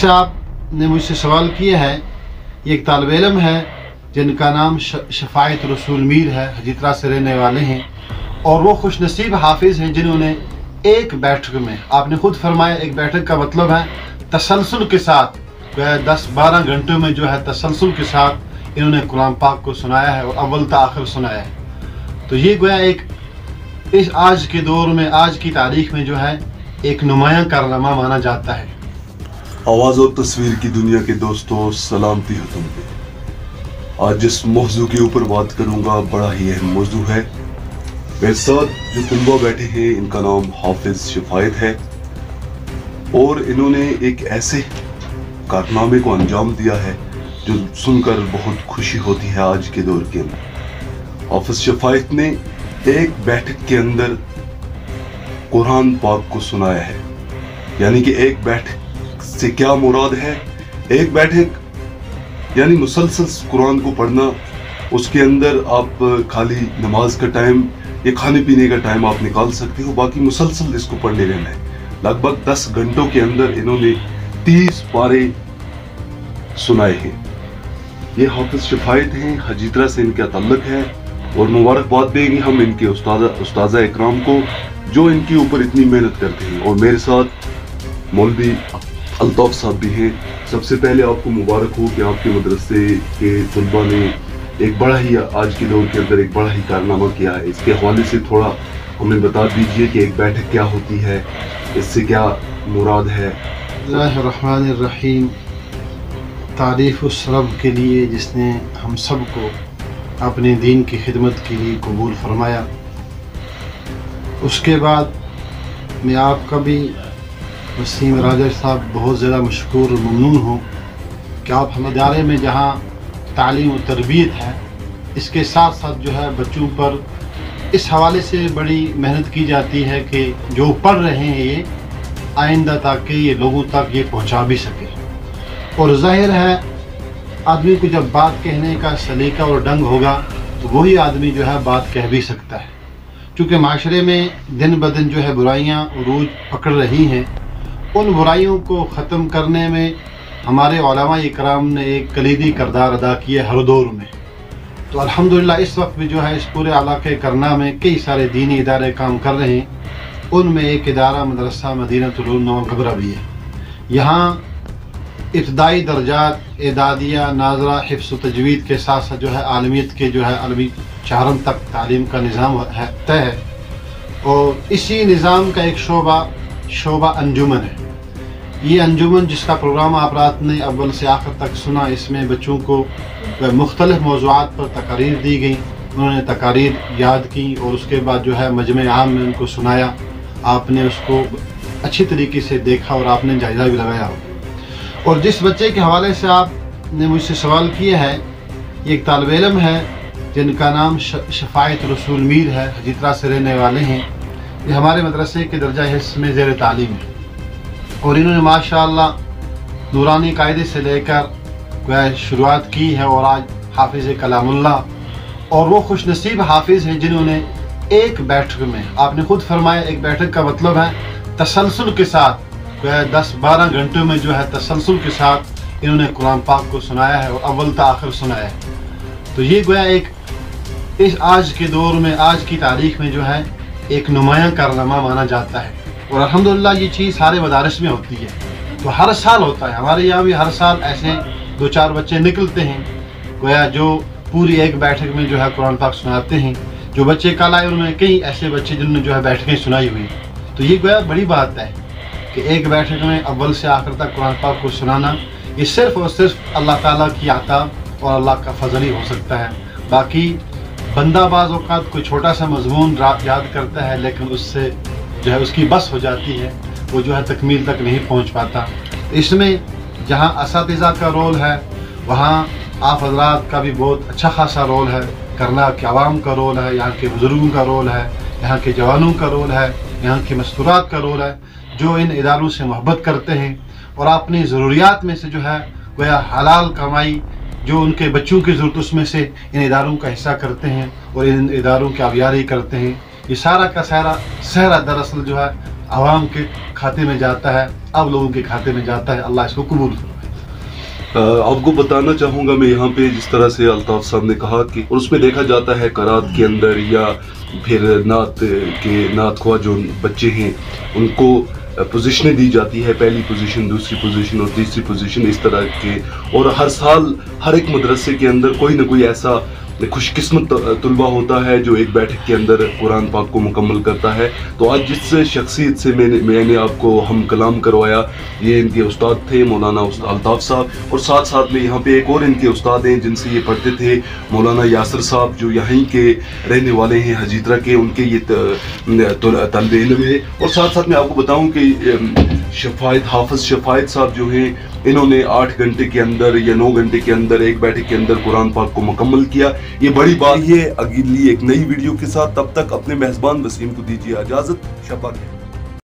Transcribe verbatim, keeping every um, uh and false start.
जैसे आपने मुझसे सवाल किया है, ये एक तालिब इल्म है जिनका नाम शफायत रसूल मीर है, हजीतरा से रहने वाले हैं और वो खुश नसीब हाफिज़ हैं जिन्होंने एक बैठक में, आपने खुद फरमाया एक बैठक का मतलब है तसलसल के साथ, दस बारह घंटों में जो है तसलसल के साथ इन्होंने कुरान पाक को सुनाया है और अव्वल ता आखिर सुनाया है। तो ये गोया एक इस आज के दौर में, आज की तारीख में जो है एक नुमायां कारनामा माना जाता है। आवाज़ और तस्वीर की दुनिया के दोस्तों, सलामती हो तुम पे। आज जिस मौजू के ऊपर बात करूंगा बड़ा ही अहम मौजू है। मेरे साथ जो तुलबा बैठे हैं इनका नाम हाफिज शफायत है और इन्होंने एक ऐसे कारनामे को अंजाम दिया है जो सुनकर बहुत खुशी होती है। आज के दौर के अंदर हाफिज शफायत ने एक बैठक के अंदर कुरान पाक को सुनाया है। यानी कि एक बैठक से क्या मुराद है, एक बैठक यानी मुसलसल कुरान को पढ़ना, उसके अंदर आप खाली नमाज का टाइम या खाने पीने का टाइम आप निकाल सकते हो, बाकी मुसलसल इसको पढ़ने रहना है। लगभग दस घंटों के अंदर इन्होंने तीस पारे सुनाए हैं। ये हाफिज शफायत हैं, हजीतरा से इनका ताल्लुक है और मुबारकबाद देंगे हम इनके उस्ताद उस्ताज़ा इकराम को जो इनके ऊपर इतनी मेहनत करते हैं। और मेरे साथ मौलवी अल्ताफ साहब भी हैं। सबसे पहले आपको मुबारक हो कि आपके मदरसे के तलबा ने एक बड़ा ही आज के दौर के अंदर एक बड़ा ही कारनामा किया है। इसके हवाले से थोड़ा हमें बता दीजिए कि एक बैठक क्या होती है, इससे क्या मुराद है। बिस्मिल्लाहिर्रहमानिर्रहीम। तारीफ़ उस रब के लिए जिसने हम सब को अपने दीन की खिदमत के लिए कबूल फरमाया। उसके बाद मैं आपका भी वसीम राजा साहब बहुत ज़्यादा मशकूर और ममनून हूँ कि आप हम इदारे में जहाँ तालीम और तरबियत है, इसके साथ साथ जो है बच्चों पर इस हवाले से बड़ी मेहनत की जाती है कि जो पढ़ रहे हैं ये आइंदा ताकि ये लोगों तक ये पहुँचा भी सके। और ज़ाहिर है आदमी को जब बात कहने का सलीका और ढंग होगा तो वही आदमी जो है बात कह भी सकता है। चूँकि माशरे में दिन ब दिन जो है बुराइयाँ उरूज पकड़ रही हैं, उन बुराइयों को ख़त्म करने में हमारे उलमा इकराम ने एक कलीदी किरदार अदा किया हर दौर में। तो अल्हम्दुलिल्लाह इस वक्त भी जो है इस पूरे इलाके करना में कई सारे दीनी इदारे काम कर रहे हैं। उनमें एक इदारा मदरसा मदीनतुल उलूम गबरा भी है। यहाँ इब्तदाई दर्जात एदादिया नाजरा हिफ्स व तजवीद के साथ साथ जो है आलमियत के जो है आलमी चारम तक तालीम का निज़ाम है तय है। और इसी निज़ाम का एक शोबा शोबा अंजुमन है। ये अंजुमन जिसका प्रोग्राम आप रात ने अव्वल से आखिर तक सुना, इसमें बच्चों को मुख्तलिफ मौज़ूआत पर तकारीर दी गई, उन्होंने तकारीर याद की और उसके बाद जो है मजमे आम में उनको सुनाया। आपने उसको अच्छी तरीके से देखा और आपने जायज़ा भी लगाया। और जिस बच्चे के हवाले से आपने मुझसे सवाल किया है, ये एक तालिब इल्म है जिनका नाम शफायत रसूल मीर है, हजीतरा से रहने वाले हैं। ये हमारे मदरसे के दर्जा हिस्स में ज़ेर तालीम है और इन्होंने माशाअल्लाह नूरानी कायदे से लेकर वह शुरुआत की है और आज हाफिज़ कलामुल्लाह। और वो खुश नसीब हाफिज़ हैं जिन्होंने एक बैठक में, आपने खुद फरमाया एक बैठक का मतलब है तसलसल के साथ, वह दस बारह घंटों में जो है तसलसल के साथ इन्होंने कुरान पाक को सुनाया है और अव्वल ता आखिर सुनाया है। तो ये गोया एक इस आज के दौर में, आज की तारीख में जो है एक नुमायां कारनामा माना जाता है। और अल्हम्दुलिल्लाह ये चीज़ सारे मदारिस में होती है। तो हर साल होता है, हमारे यहाँ भी हर साल ऐसे दो चार बच्चे निकलते हैं गोया जो पूरी एक बैठक में जो है कुरान पाक सुनाते हैं। जो बच्चे कल आए उनमें कई ऐसे बच्चे जिन्होंने जो है बैठकें सुनाई हुई। तो ये गोया बड़ी बात है कि एक बैठक में अव्वल से आखिर तक कुरान पाक को सुनाना, ये सिर्फ़ और सिर्फ अल्लाह ताला की आता और अल्लाह का फजल ही हो सकता है। बाकी बंदा बाज़ औक़ात कोई छोटा सा मजमून याद करता है लेकिन उससे जो है उसकी बस हो जाती है, वो जो है तकमील तक नहीं पहुंच पाता। इसमें जहां असातिज़ा का रोल है वहां आप हज़रात का भी बहुत अच्छा खासा रोल है, करना के आवाम का रोल है, यहाँ के बुज़ुर्गों का रोल है, यहाँ के जवानों का रोल है, यहाँ के मस्तूरात का रोल है जो इन इदारों से मोहब्बत करते हैं और अपनी ज़रूरियात में से जो है गोया हलाल कमाई जो उनके बच्चों की ज़रूरत उसमें से इन इदारों का हिस्सा करते हैं और इन इदारों की आबियारी करते हैं। ये सारा का सारा सहरा दरअसल जो है आवाम के खाते में जाता है। आप लोगों के खाते में जाता है। अल्लाह इसको कबूल फरमाए। आपको बताना चाहूँगा मैं यहाँ पे, जिस तरह से अल्ताफ साहब ने कहा कि और उसमें देखा जाता है करात के अंदर या फिर नात के नात ख्वाह जो बच्चे हैं उनको पोजीशनें दी जाती है, पहली पोजीशन, दूसरी पोजीशन और तीसरी पोजीशन, इस तरह के। और हर साल हर एक मदरसे के अंदर कोई ना कोई ऐसा खुशकिस्मत तलबा होता है जो एक बैठक के अंदर कुरान पाक को मुकम्मल करता है। तो आज जिस शख्सियत से मैंने मैंने आपको हम कलाम करवाया, ये इनके उस्ताद थे मौलाना अल्ताफ साहब, और साथ साथ में यहाँ पे एक और इनके उस्ताद हैं जिनसे ये पढ़ते थे, मौलाना यासर साहब, जो यहीं के रहने वाले हैं हजीतरा के, उनके ये तलबे इल्म है। और साथ साथ मैं आपको बताऊँ कि शफायत हाफिज शफायत साहब जो हैं, इन्होंने आठ घंटे के अंदर या नौ घंटे के अंदर एक बैठक के अंदर कुरान पाक को मुकम्मल किया। ये बड़ी बात है। अगली एक नई वीडियो के साथ, तब तक अपने मेहरबान वसीम को दीजिए इजाजत। शफा।